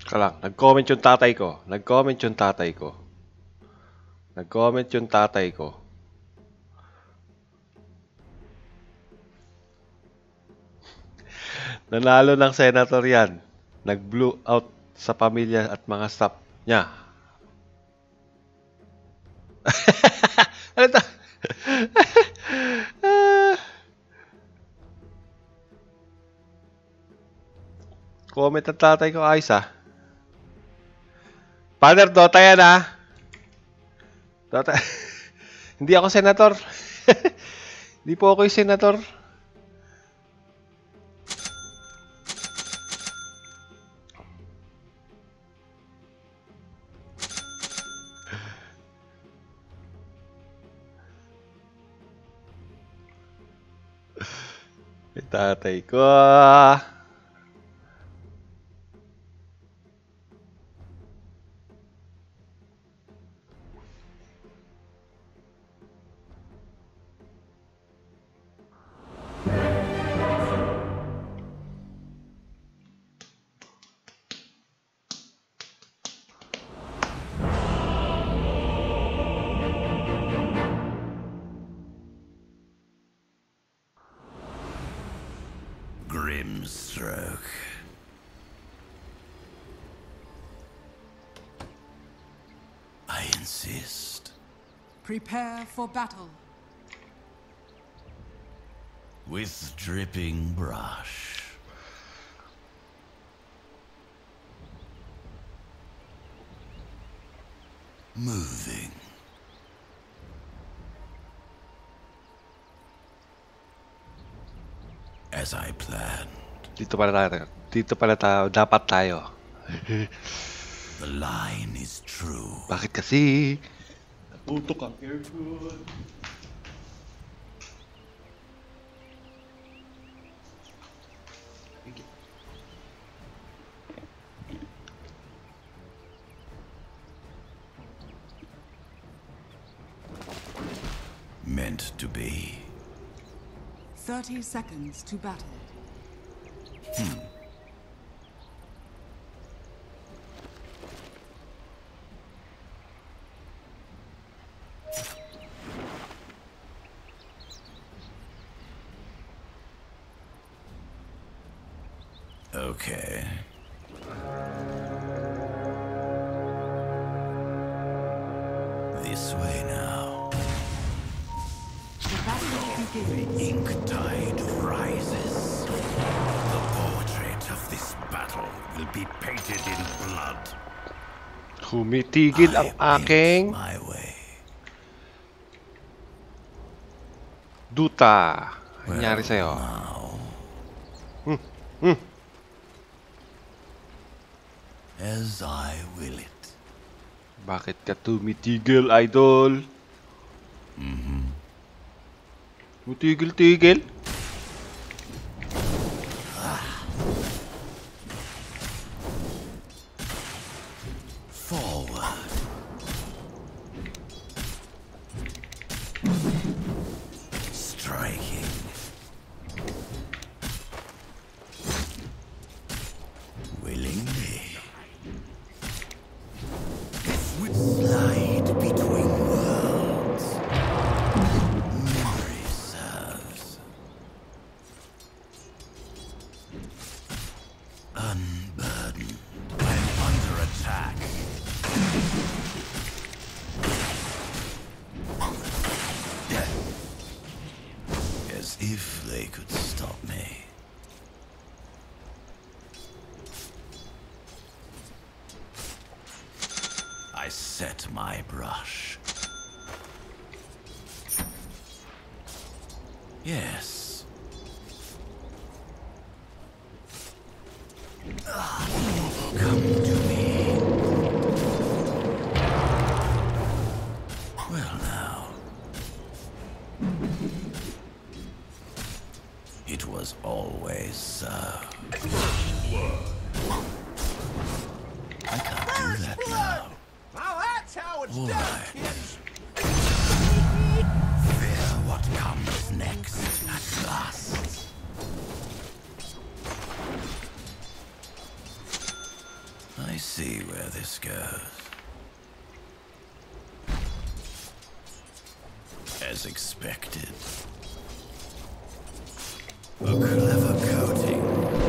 Lang, nag-comment yung tatay ko. Nag-comment yung tatay ko. Nag-comment yung tatay ko. Nanalo ng senator yan. Nag-blew out sa pamilya at mga staff niya. Ano to? Comment ng tatay ko, ayos ah. Partner, Dota yan ah. Dota. Hindi ako senator. Hindi po ako yung senator. Tatay ko. Grimstroke. I insist. Prepare for battle. With dripping brush. Moving. As I planned. Dito pala tayo. Dito pala tayo. Dapat tayo. The line is true. Bakit kasi? Natutok ang aircon. Meant to be. 30 seconds to battle. Okay. This way now. The battle begins. Ink tide rises. The portrait of this battle will be painted in blood. Humitigil ang aking My way. duta. Ano nangyari sa'yo? As I will it. Bakit ka tumitigil, idol? Mutigil-tigil? Forward. Striking. Willingly. Would slide between worlds. Memory serves. Unburdened. I'm under attack. As if they could stop me. I set my brush. Yes. Come to me. Well now. It was always so. I can't do that now. Now that's how it's All done, right. kids. Fear what comes next at last. I see where this goes. As expected. A clever coating.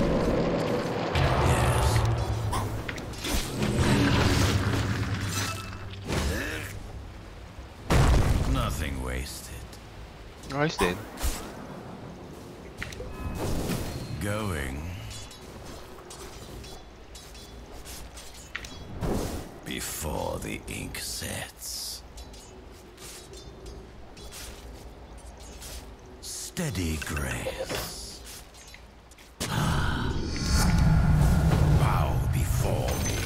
Yes. Nothing wasted. Ayos din. Going. Before the ink sets. Steady grace. Bow before me.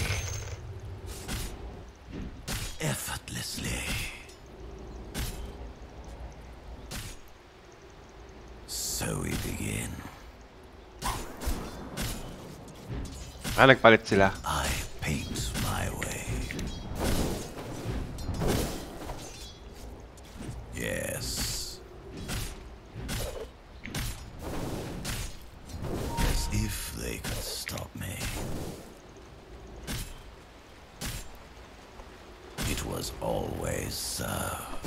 Effortlessly. So we begin. Nagpalit sila. I paint my way. Yes. As if they could stop me. It was always so.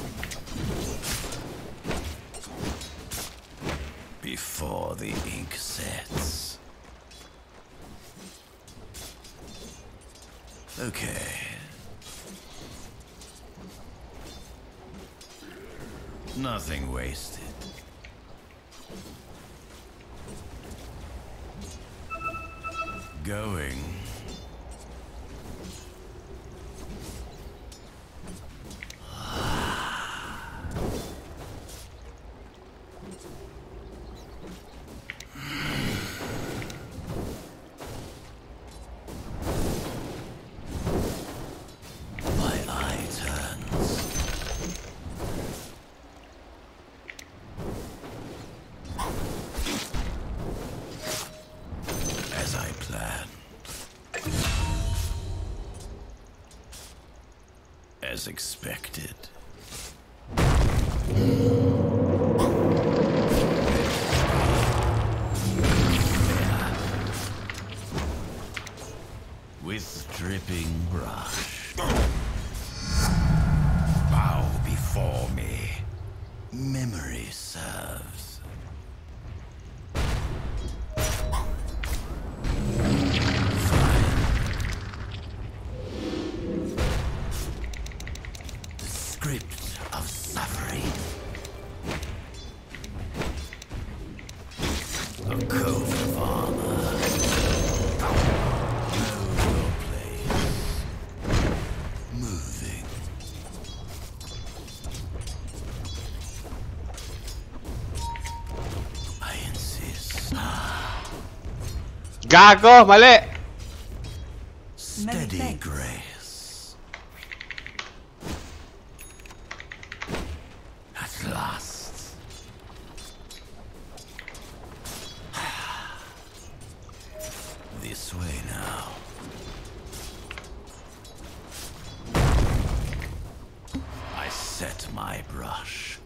Before the ink sets. Okay. Nothing wasted. Going. My eye turns. As I planned. As expected. With dripping brush. Bow before me. Memory serves. The script of suffering. A coat of armor. Know your place. Moving. I insist. Gago! Mali! Steady thanks. grace. At last. This way now. I set my brush.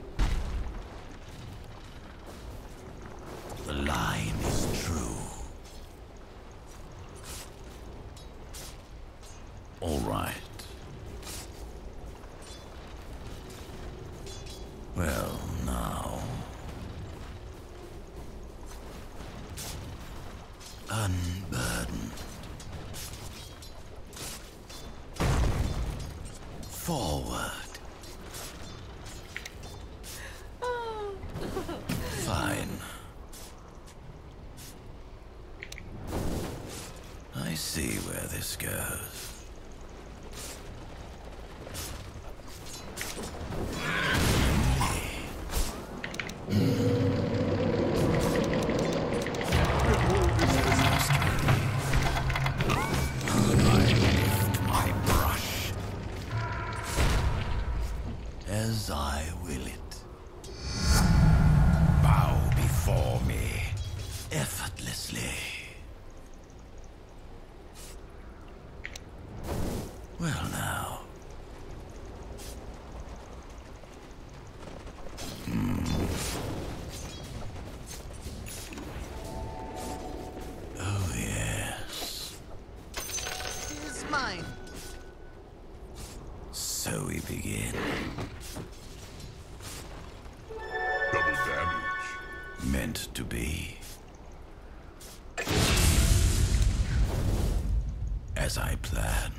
The line is true. All right. Well, now. Unburdened. Forward. Fine. I see where this goes. My brush. As I will it. Bow before me. Effortlessly. Well now. we begin. Double damage. Meant to be. As I planned.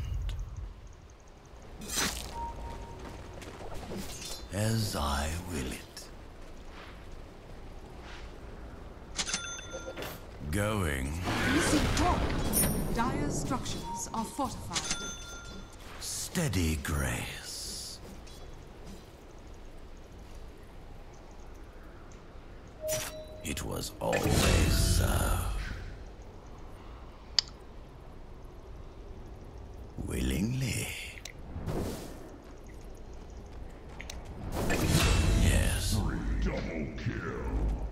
As I will it. Going. Missing top. Dire structures are fortified. Steady grace. It was always so. Willingly. Yes. Double kill.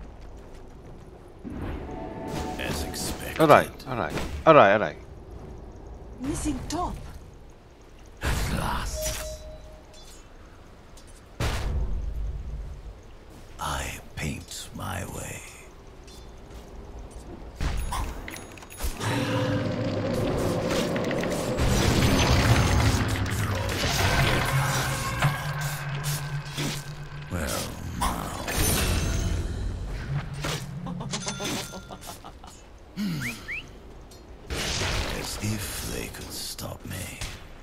As expected. Alright. Missing top. At last. I paint my way. Well, now. As if they could stop me.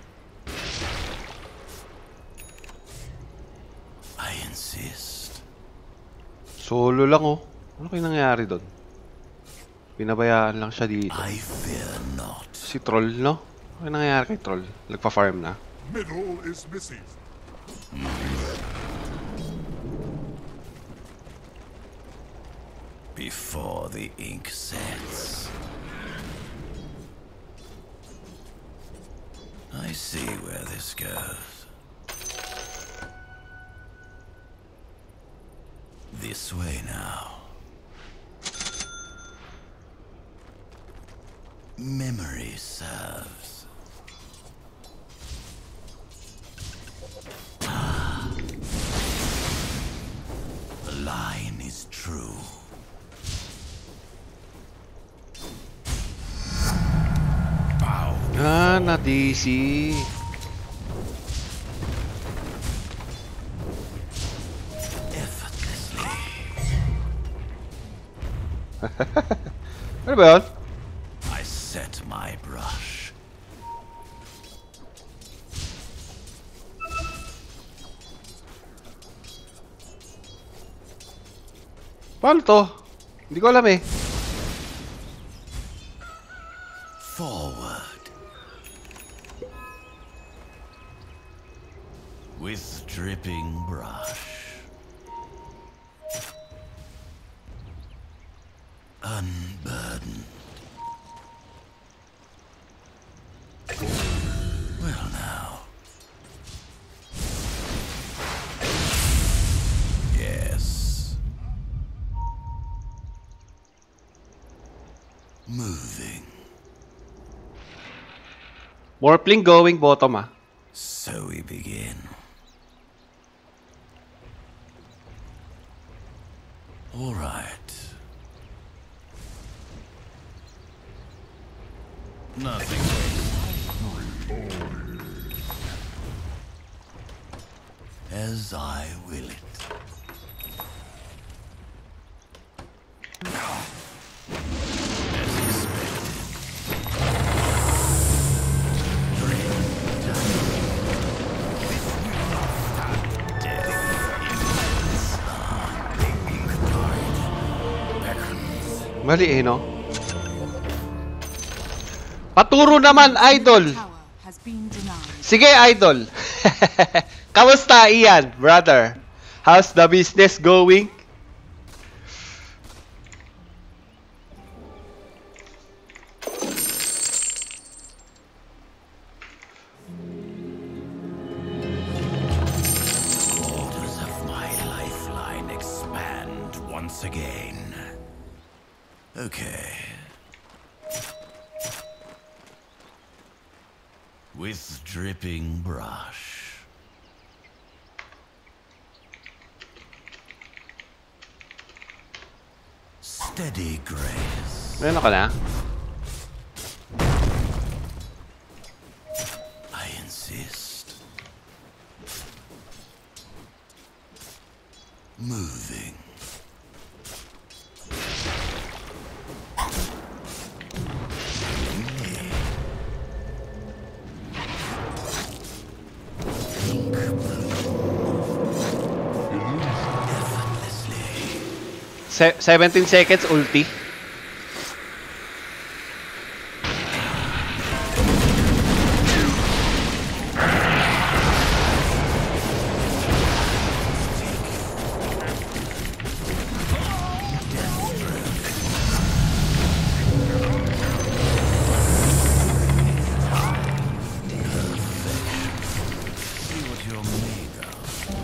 I insist. Solo lang oh. Ano kayo nangyari doon? Pinabayaan lang siya dito. I fear not. Si Troll, no? Ano kayo nangyari kay Troll? Nagpa-farm na? Middle is missing. Before the ink sets. I see where this goes. This way now. Memory serves. The line is true. Bow. Ah, na-DC. Effortlessly. Ano ba yun? I set my brush. Paano to? Hindi ko alam eh. Forward. With dripping brush. Unburdened. Well now. Yes. Moving. Morphling going bottom ah. So we begin. All right. Nothing. As I will it. As expected. Mali eh, no? Paturo naman, idol! Tower has been denied. Sige, idol! Kamusta, Ian, brother? How's the business going? Borders of my lifeline expand once again. Okay. With dripping brush. Steady grace. Meron ka na? I insist. moving. Se 17 seconds ulti. See what you're made of.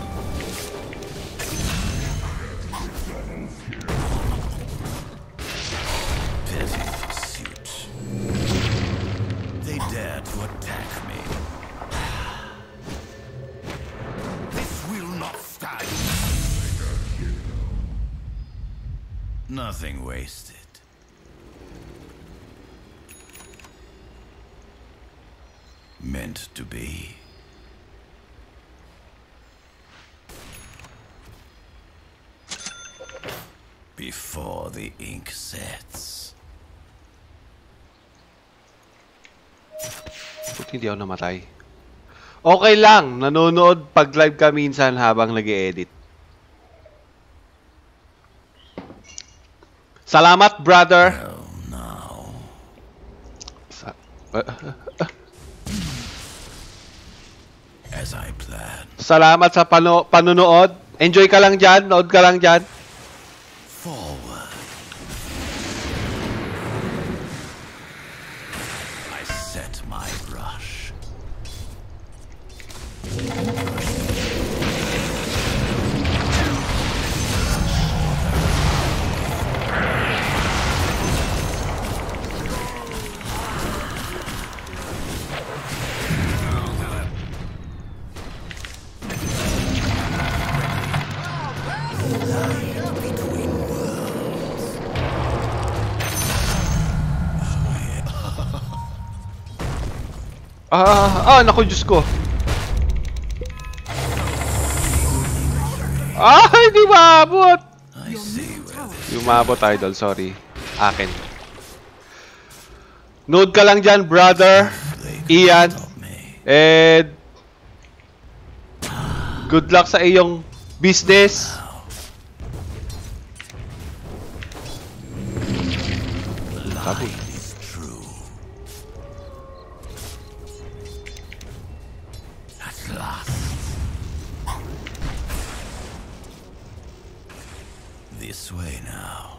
Petty pursuit. They dare to attack me. This will not stand. Nothing wasted. Meant to be. Before the ink sets. Buti hindi ako namatay. Okay lang, nanonood pag live ka minsan habang nag-e-edit. Salamat, brother. Well, now. Sa As I planned. Salamat sa panonood. Enjoy ka lang dyan, nood ka lang dyan. Forward. I set my rush. Naku, Diyos ko. Hindi maabot. I see where this Yung maabot, idol. Sorry. Akin. Nood ka lang dyan, brother. Ian. of me. And good luck sa iyong business. Line is true. At last. This way now.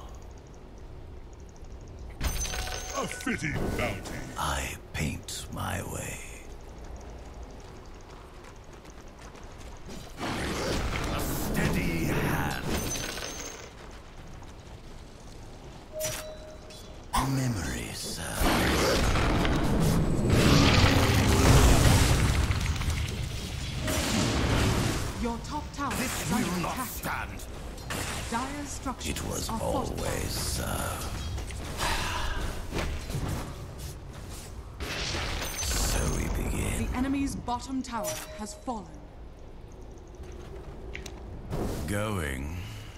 A fitting bounty. I paint my way. A steady hand. Memories. Your top tower This is will under not attack. stand. Dire's structures It was are fortified. always so. So we begin. The enemy's bottom tower has fallen. Going.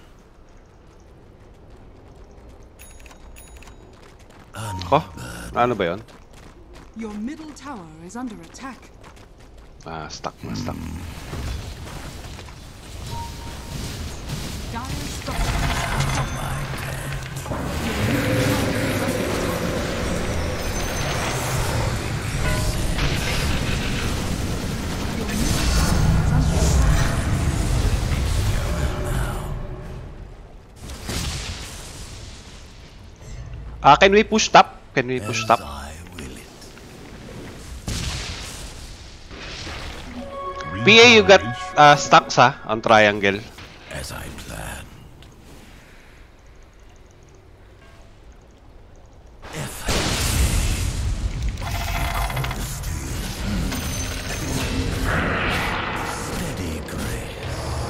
Ko? Ano ba yun? Your middle tower is under attack. Stuck na stuck. Dire's structures are fortified. Your middle tower is under attack. Can we push top? Can we push As top? I will it. PA, you got stacks on triangle. As I planned. Steady grace.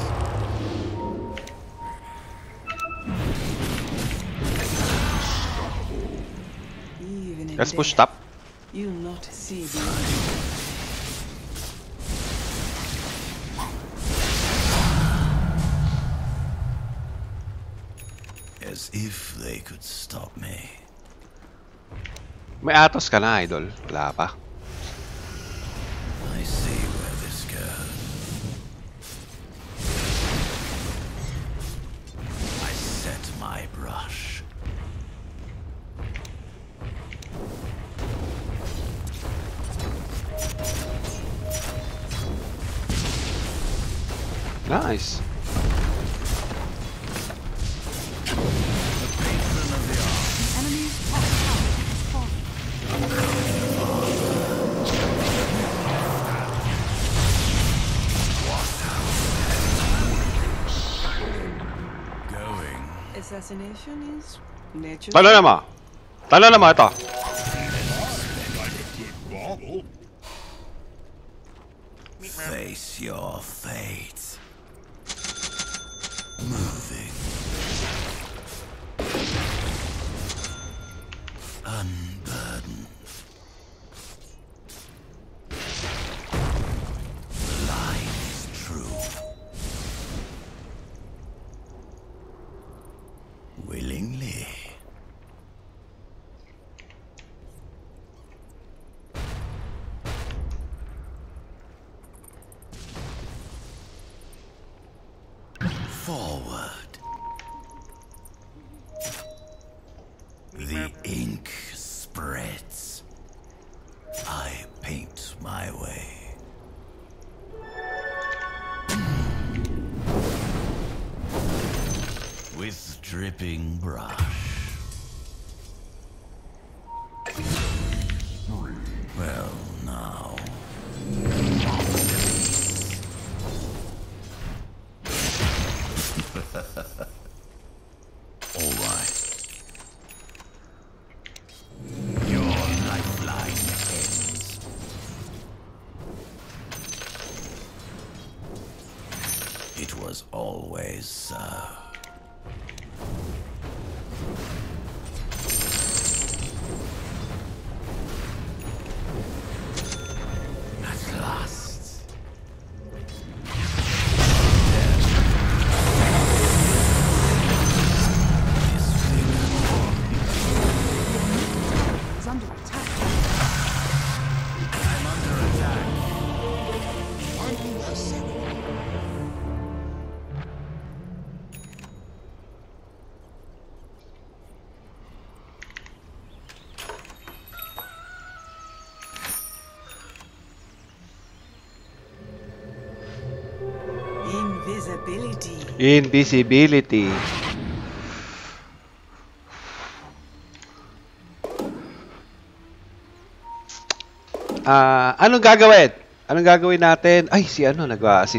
Even in Let's push death, top. you'll not see the As if they could stop me. May Atos ka na, idol. Wala pa. I see where this goes. I set my brush. Nice. Enemy's top tower has fallen. Going. Assassination is natural. Talo naman. Talo naman ito. Like a good bauble. Face your fate. Moving. Unburden. The line is true. Willingly. Forward. The ink spreads. I paint my way. With dripping brush. Well, now. All right. Your lifeline ends. It was always so. At last. Is under attack. I'm under attack. Invisibility. Invisibility. Anong gagawin? Anong gagawin natin? Ay, si ano, nag-aasim.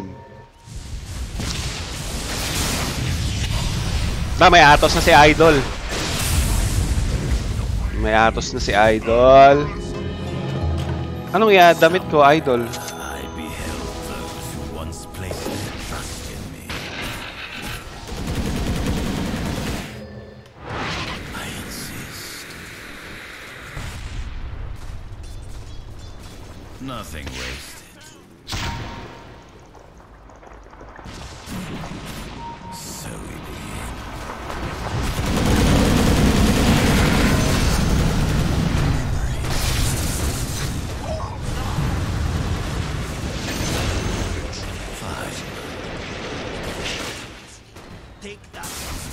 May Atos na si Idol. May Atos na si Idol. Anong damit ko, Idol? I beheld those who once placed their trust in me. I insist. Nothing wasted. So we begin. Fine. Take that.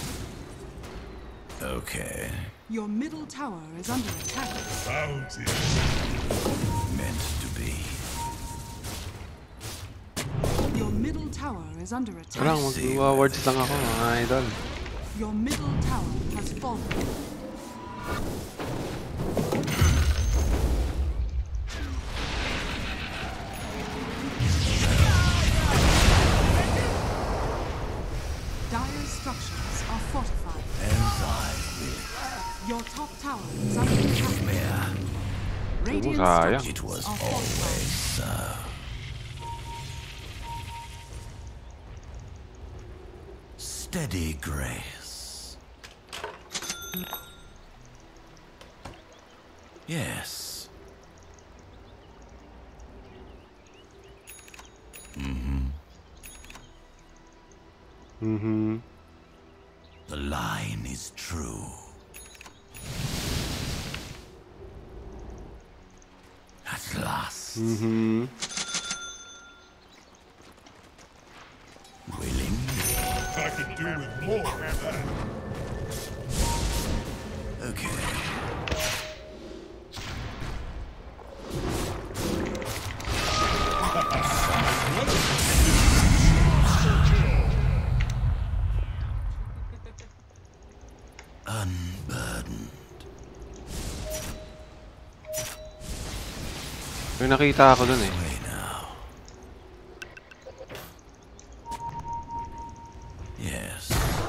Okay. Your middle tower is under attack. Bounty. Meant to be. Your middle tower is under attack. Parang mag-words lang ako, mga Idol. Your middle tower has fallen. Dire structures are fortified. As I Your top tower is under attack. will. Radiant Sayang. structures It was are always fortified. so. Steady grace. Yes. The line is is true. At last. Mhm. Willingly. I could do with more of that. Okay. Unburdened. May nakita ako dun eh. Way now. Yes.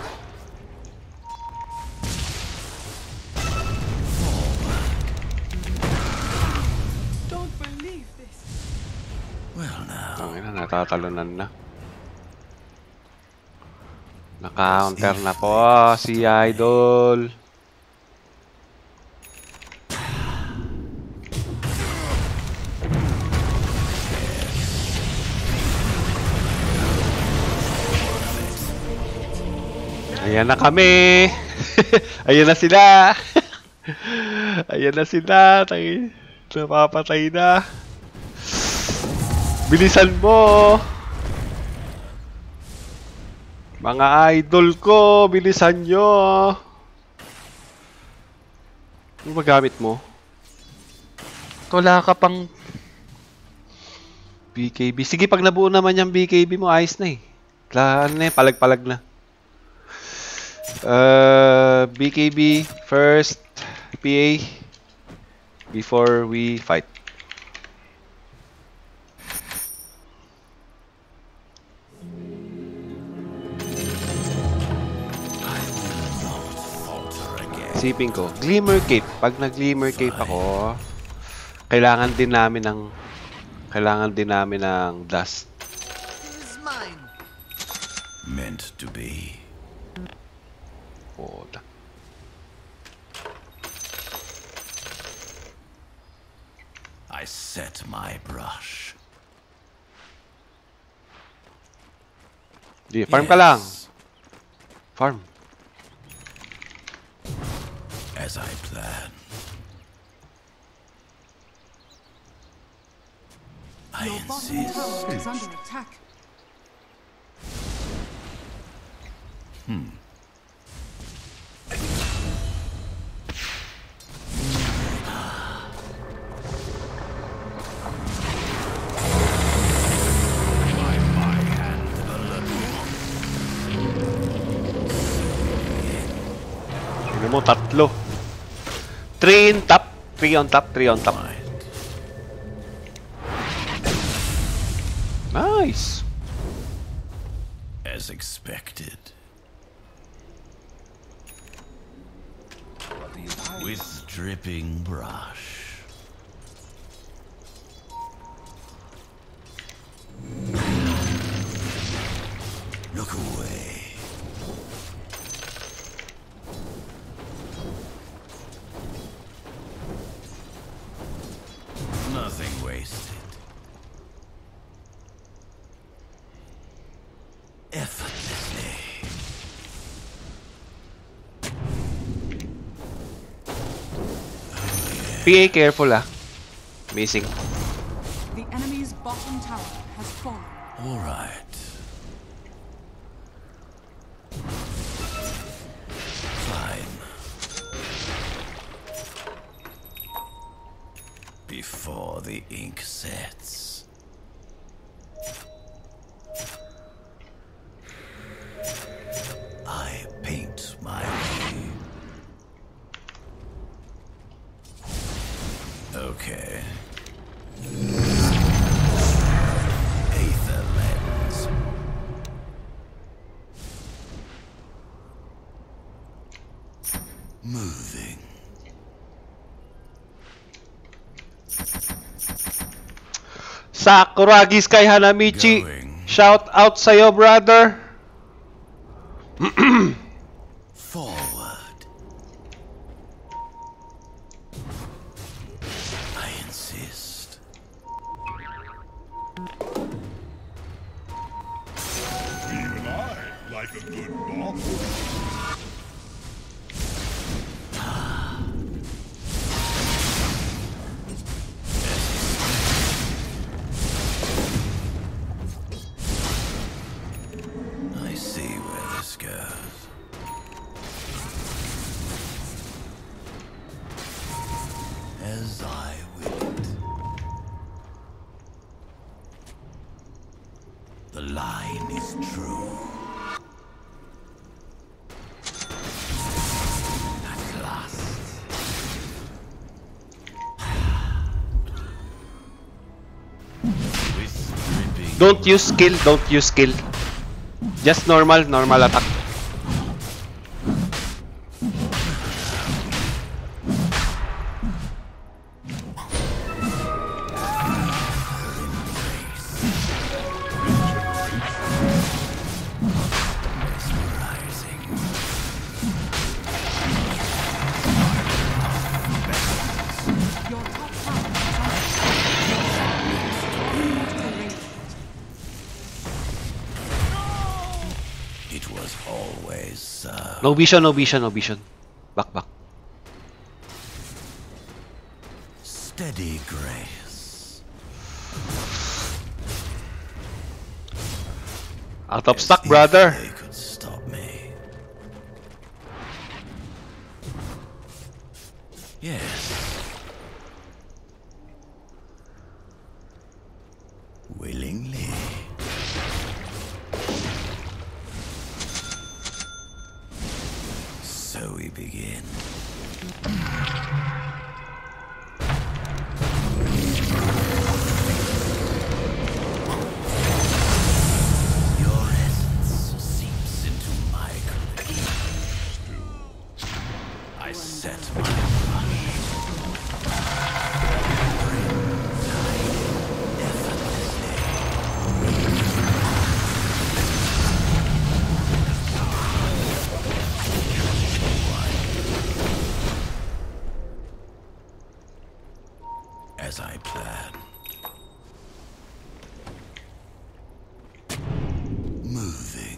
Don't believe this. Well now. Ang ina, natatalunan na. Naka-counter na po si Idol. Ayan na kami. Ayan na sila. Ayan na sila. Napapatay na. Bilisan mo. Mga idol ko, bilisan nyo. Ano ba gamit mo? Wala ka pang BKB. Sige, pag nabuo naman yung BKB mo, ayos na eh. Ano na eh, palag-palag na. BKB first PA before we fight. Siping ko, Glimmer Cape. Pag nag-Glimmer Cape ako, kailangan din namin ng dust. Meant to be. Oda. I set my brush. Di, farm ka lang. Yes. Farm. As I planned. I Your bottom insist. tower is under attack. Tignan mo, tatlo. 3 in top. 3 on top, 3 on top. Nice. As expected. With dripping brush. Look away. Nothing wasted. Effortlessly. PA, careful ah. Missing. The enemy's bottom tower has fallen. All right. Fine. Before the ink sets. I paint my way. Okay. Aether lens. Moving. Sakuragi Sky Hanamichi. Going. Shout out sa'yo, brother. Forward. I insist. Even I like a good bottle. as I will it. The line is true. At last. Don't use skill, don't use skill. Just normal attack. Your top tower is under It was always so. No vision, no vision, no vision. Back, back. Steady grace. Out of stock, brother. They could stop me. Yes. Willingly. So we begin. Your essence seeps into my creation. I set my rush. Bring tide effortlessly. As I planned. Moving.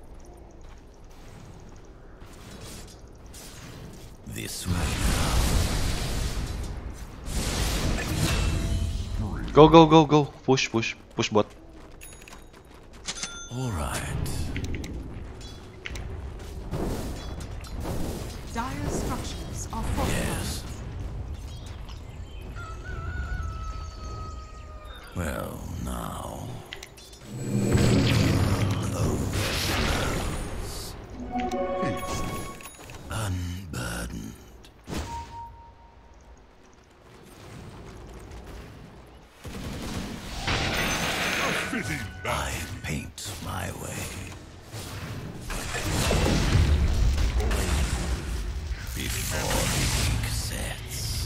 This way Go, go, go, go. Push, push, push bot. now. Alright. dire structures are fortified. Yes. Well, now. Overflows. Unburdened. Fitting I paint my way. Before the ink sets.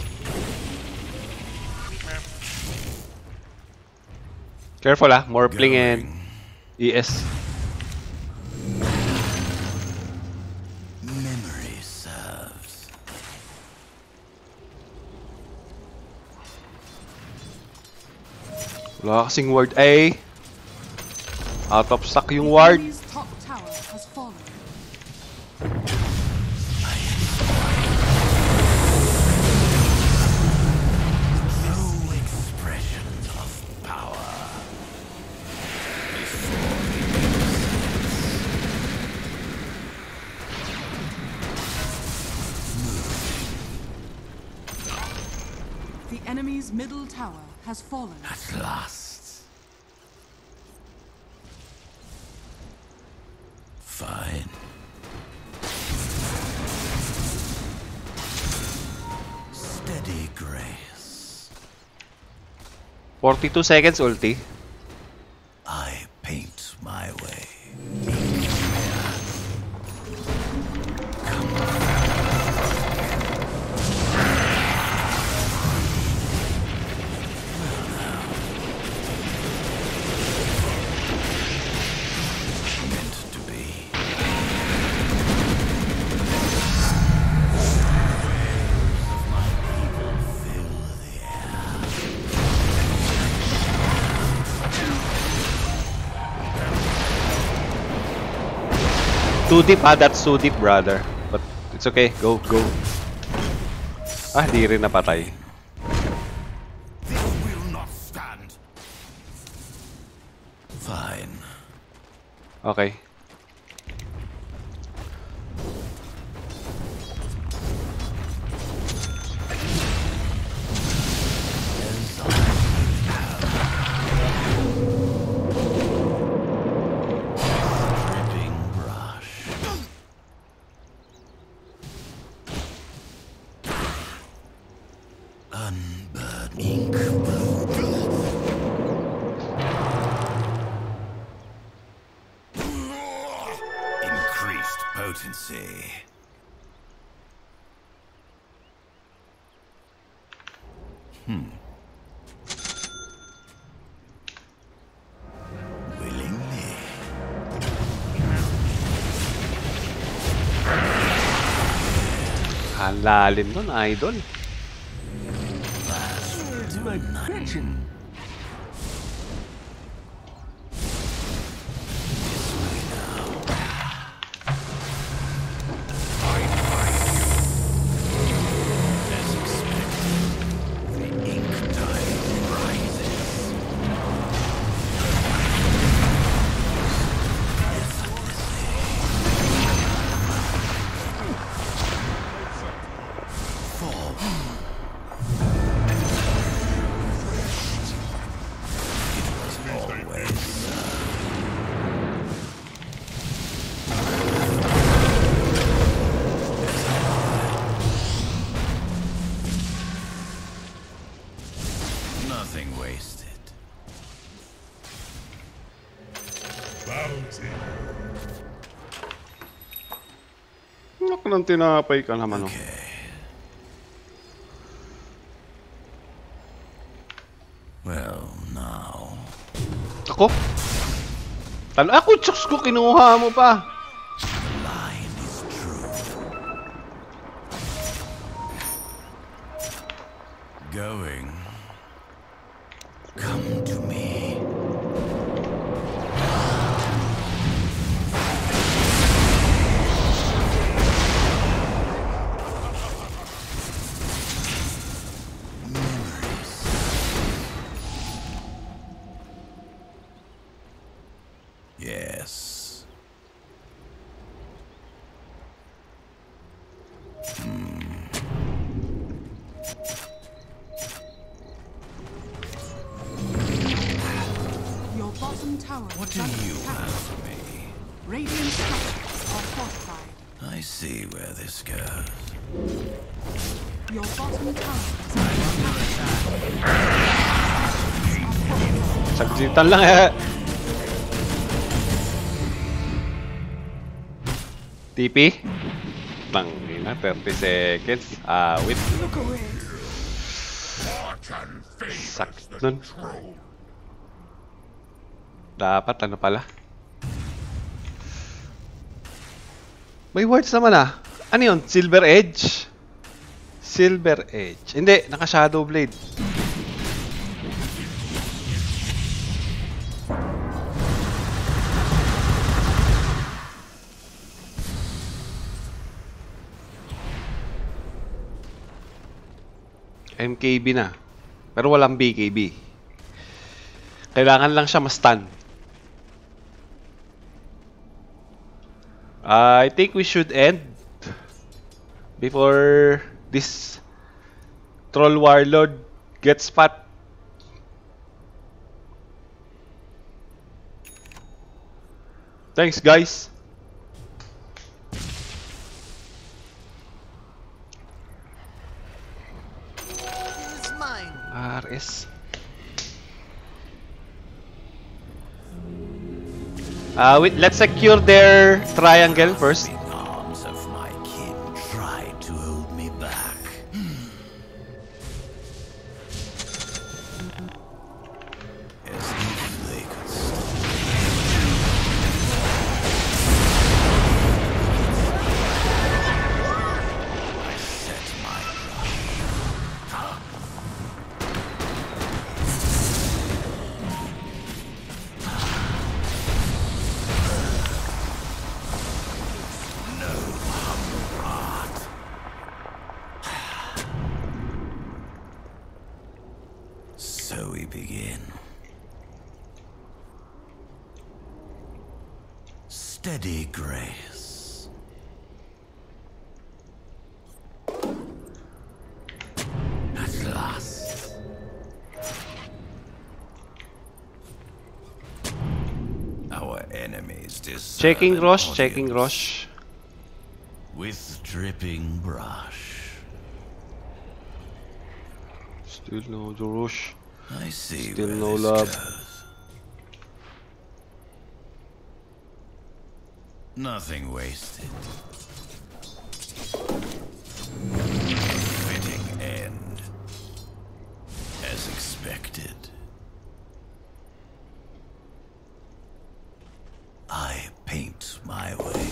Careful ah, Morphling and Going. ES. Memory serves. Wala kasing ward A. Out of stock yung ward. Enemy's top tower has fallen. True expression of power. The enemy's middle tower has fallen. At last. Fine. Steady grace. 42 seconds ulti. I paint my way. Meant to be. Waves of my people fill the air. Too deep ah, that's too deep brother. But it's okay, go, go. Ah, di rin napatay. This will not stand. Fine. Okay. Burn ink blue. Increased potency. Willingly. Ang lalim nun, idol. As expected, the ink tide rises. Nothing wasted. Bounty. Naku, nang tinapay ka naman, oh. Well, now. Ako? Ako, chokes ko, kinuha mo pa. Line is true. Going. Come to me. Yes. Your bottom tower What is do under you attack. have for me? Radiant structures are fortified. I see where this goes. Your bottom tower is under attack. Saglitan lang, eh. TP? Tangina, 30 seconds. Wait. Look away. Spartan favors Sakit the nun. troll. Dapat, ano pala? May words naman, ah. Ano yun? Silver Edge? Silver Edge. Hindi, naka-Shadow Blade. MKB na. Pero walang BKB. Kailangan lang siya ma-stun. I think we should end before this Troll Warlord gets fat. Thanks, guys. RS. Let's secure their triangle first. The arms of my kin tried to hold me back. As if they could stop. I set my So we begin. Steady grace. At last. Our enemies deserve Checking an Rosh, checking audience. Rosh. With dripping brush. Still no Jurush. I see Still where no this love. goes. Nothing wasted. Fitting end. As expected. I paint my way.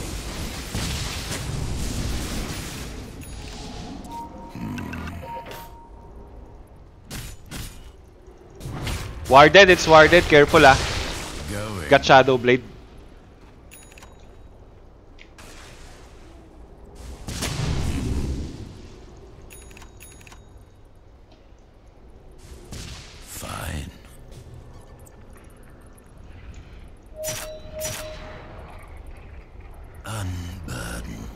Warded, it's warded. Careful ah. Going. Got Shadow Blade. Fine. Unburdened.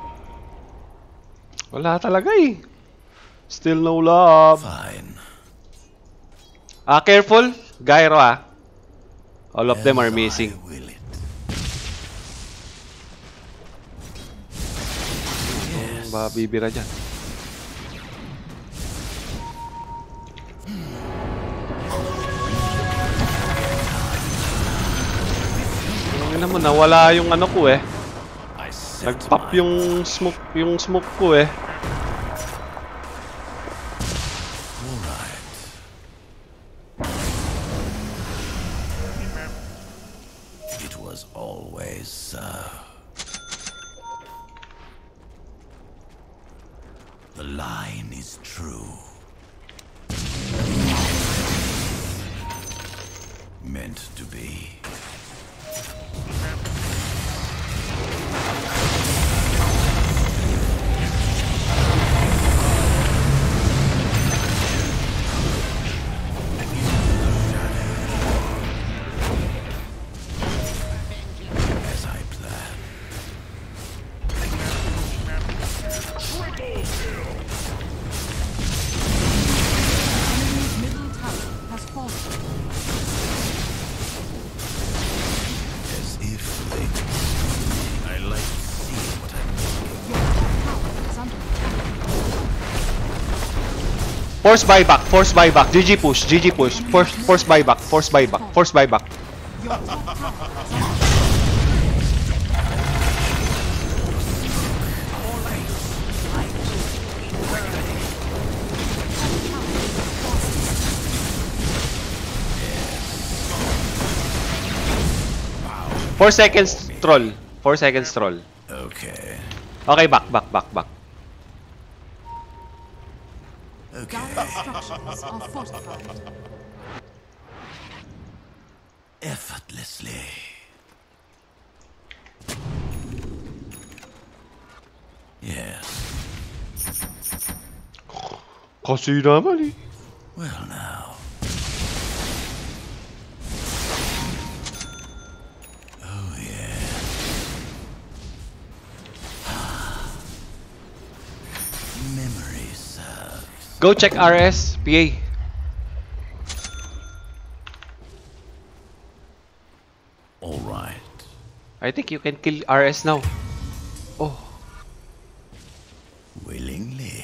Wala talaga eh. Still no love. Fine. Careful. Gyro ah. All of them are As missing. I will it. Ba bibira dyan. Ano mo, nawala yung ano ko eh. I set Nag-pop my yung smoke ko eh. all right. It was always so. The line is true. Meant to be. As I planned. Enemy's middle tower has fallen. As if they could. I like to see what I'm Your top tower is under attack. Force buyback, force buyback. GG push, GG push. Force buyback, force buyback, force buyback. Your top tower is under Four seconds troll. 4 seconds troll. Okay. Okay, back. Okay. Dire structures are fortified. Effortlessly. Yes. Kasi naman eh. Well now. Oh yeah. Memory serves. Go check RS, PA. All right. I think you can kill RS now. Oh. Willingly.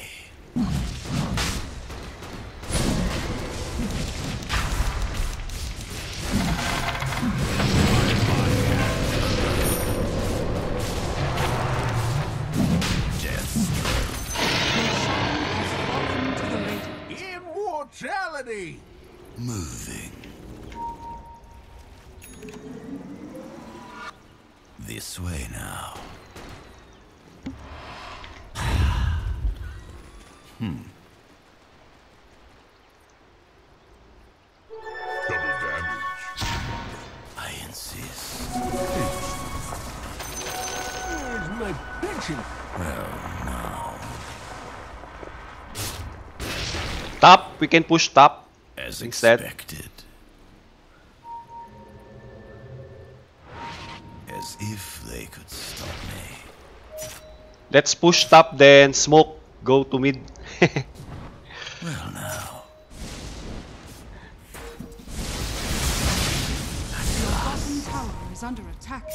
Fallen to the radiant. Immortality! Moving. This way now. Double damage. I insist. Where's my pension? Well, now. Top, we can push top. As Instead. expected. As if they could stop me. Let's push top, then smoke. Go to mid. Well now. Your bottom tower is under attack.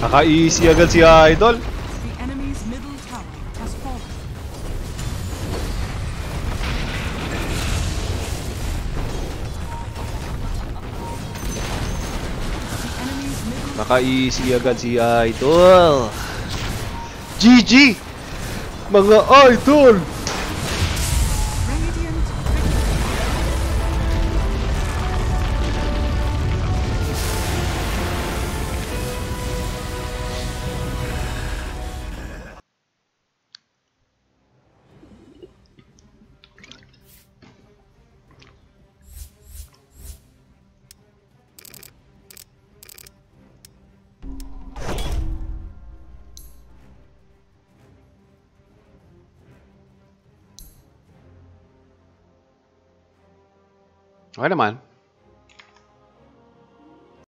Naka-easy agad si Idol. The enemy's middle tower has fallen. The enemy's middle Naka-easy agad si Idol. GG! Mga Idol! Radiant Okay naman.